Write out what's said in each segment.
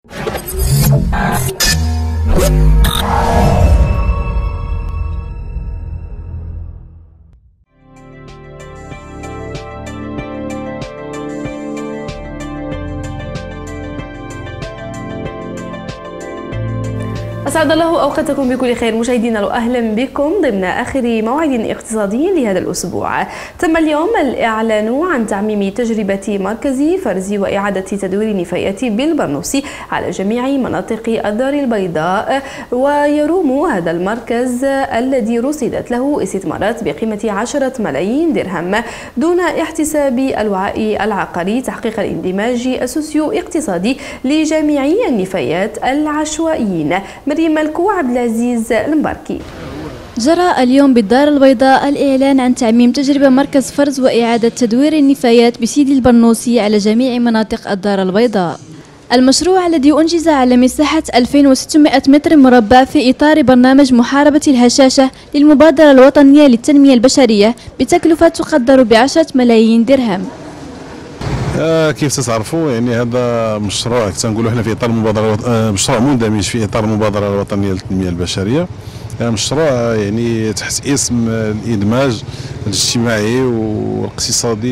أسعد الله أوقاتكم بكل خير مشاهدينا، وأهلا بكم ضمن آخر موعد اقتصادي لهذا الأسبوع. تم اليوم الإعلان عن تعميم تجربة مركز فرز وإعادة تدوير النفايات بالبرنوسي على جميع مناطق الدار البيضاء، ويروم هذا المركز الذي رصدت له استثمارات بقيمة 10 ملايين درهم دون احتساب الوعاء العقاري تحقيق الاندماج السوسيو اقتصادي لجميع النفايات العشوائيين. مريم ملكو عبد العزيز المباركي. جرى اليوم بالدار البيضاء الإعلان عن تعميم تجربة مركز فرز وإعادة تدوير النفايات بسيدي البرنوسي على جميع مناطق الدار البيضاء. المشروع الذي أنجز على مساحة 2600 متر مربع في إطار برنامج محاربة الهشاشة للمبادرة الوطنية للتنمية البشرية بتكلفة تقدر ب10 ملايين درهم. كيف تعرفوا يعني هذا مشروع تنقولوا احنا في اطار المبادره، مشروع مندمج في اطار المبادره الوطنيه للتنميه البشريه. مشروع يعني تحت اسم الادماج الاجتماعي والاقتصادي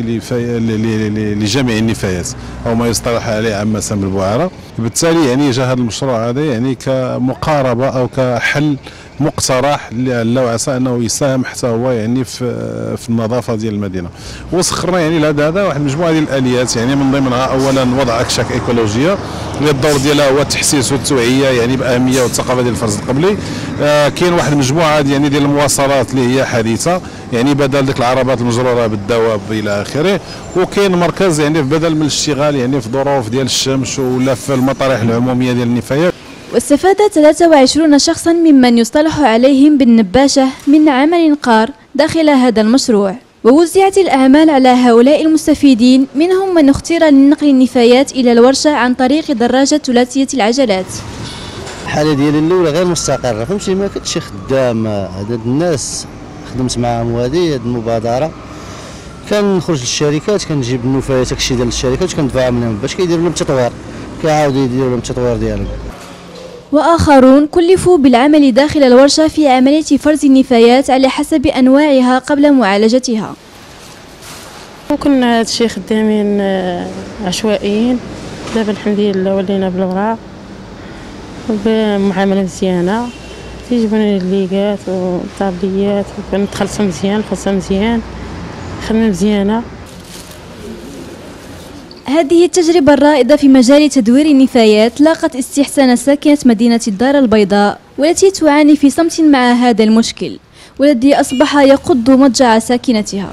لجميع النفايات او ما يصطلح عليه عامه بالبعاره. بالتالي يعني جاء هذا المشروع هذا يعني كمقاربه او كحل مقترح لعل وعسى انه يساهم حتى هو يعني في النظافه ديال المدينه. وسخرنا يعني لهذا هذا واحد المجموعه ديال الاليات، يعني من ضمنها اولا وضع اكشاك ايكولوجيه اللي الدور ديالها هو التحسيس والتوعيه يعني باهميه والثقافه ديال الفرز القبلي. كاين واحد المجموعه يعني ديال المواصلات اللي هي حديثه، يعني بدل ديك العربات المجروره بالدواب الى اخره. وكاين مركز يعني بدل من الاشتغال يعني في ظروف ديال الشمس ولا في المطارح العموميه ديال النفايات. واستفاد 23 شخصا ممن يصطلح عليهم بالنباشة من عمل قار داخل هذا المشروع، ووزعت الأعمال على هؤلاء المستفيدين، منهم من اختير لنقل النفايات إلى الورشة عن طريق دراجة ثلاثية العجلات. الحالة ديالي الأولى غير مستقرة، فهمتي ما كنتش خدام. هاد الناس خدمت معاهم هذه المبادرة، كنخرج للشركات كنجيب النفايات داكشي ديال الشركات وكندفعهم لهم باش كيديروا لهم التطوير، كيعاودوا يديروا لهم التطوير ديالهم. وآخرون كلفوا بالعمل داخل الورشة في عملية فرز النفايات على حسب أنواعها قبل معالجتها. وكنا هادشي خدامين عشوائيين، دابا الحمد لله ولينا بالوراق وبمعاملة مزيانة، تيجبوني الليقات والطابليات وكنتخلصو مزيان، الخلصة مزيان، خدمة مزيانة. هذه التجربة الرائدة في مجال تدوير النفايات لاقت استحسان ساكنة مدينة الدار البيضاء، والتي تعاني في صمت مع هذا المشكل والذي أصبح يقض مضجع ساكنتها.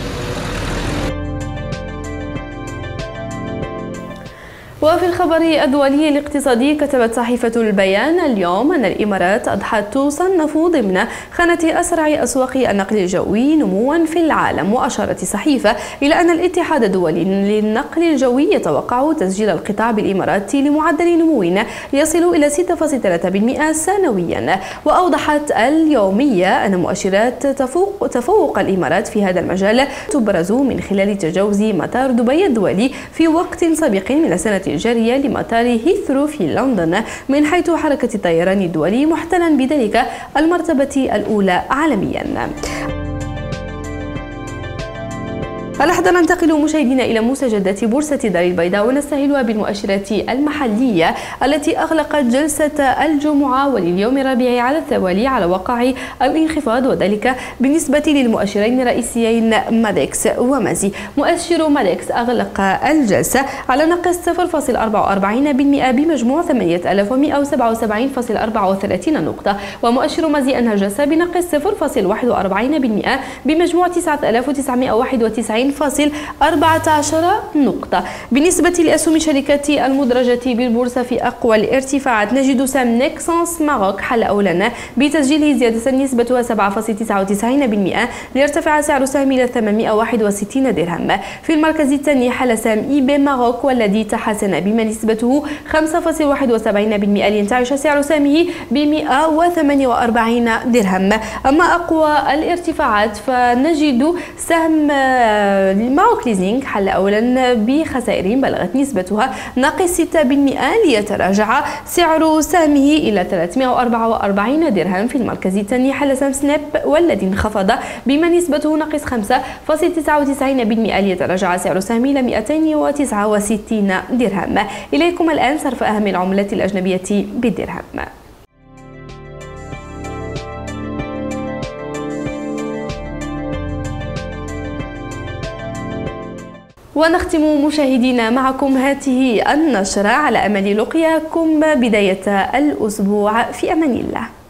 وفي الخبر الدولي الاقتصادي، كتبت صحيفة البيان اليوم أن الإمارات أضحت تصنف ضمن خانة أسرع أسواق النقل الجوي نموا في العالم. وأشارت الصحيفة إلى أن الاتحاد الدولي للنقل الجوي يتوقع تسجيل القطاع بالإمارات لمعدل نمو يصل إلى 6.3% سنويا. وأوضحت اليومية أن مؤشرات تفوق الإمارات في هذا المجال تبرز من خلال تجاوز مطار دبي الدولي في وقت سابق من السنة الجارية لمطار هيثرو في لندن من حيث حركة الطيران الدولي، محتلا بذلك المرتبة الأولى عالميا. الأحد ننتقل مشاهدينا إلى مستجدات بورصة دار البيضاء ونستهلها بالمؤشرات المحلية التي أغلقت جلسة الجمعة ولليوم الرابع على التوالي على وقع الانخفاض، وذلك بالنسبة للمؤشرين الرئيسيين مادكس ومازي. مؤشر مادكس أغلق الجلسة على نقص 0.44% بمجموع 8177.34 نقطة، ومؤشر مازي أنهى الجلسة بنقص 0.41% بمجموع 9991.14 نقطة. بالنسبة لأسهم الشركات المدرجة بالبورصة في أقوى الارتفاعات، نجد سهم نيكسانس ماروك حل أولا بتسجيله زيادة نسبتها 7.99% ليرتفع سعر سهم إلى 861 درهم. في المركز الثاني حل سهم إيبي ماروك والذي تحسن بما نسبته 5.71% لينتعش سعر سهمه ب 148 درهم. أما أقوى الارتفاعات فنجد سهم ماوك ليزينغ حل أولا بخسائر بلغت نسبتها ناقص 6%، ليتراجع سعر سهمه إلى 344 درهم. في المركز الثاني حل سام سناب والذي انخفض بما نسبته ناقص 5.99%، ليتراجع سعر سهمه إلى 269 درهم. إليكم الآن صرف أهم العملات الأجنبية بالدرهم. ونختم مشاهدينا معكم هذه النشرة على أمل لقياكم بداية الأسبوع. في أمان الله.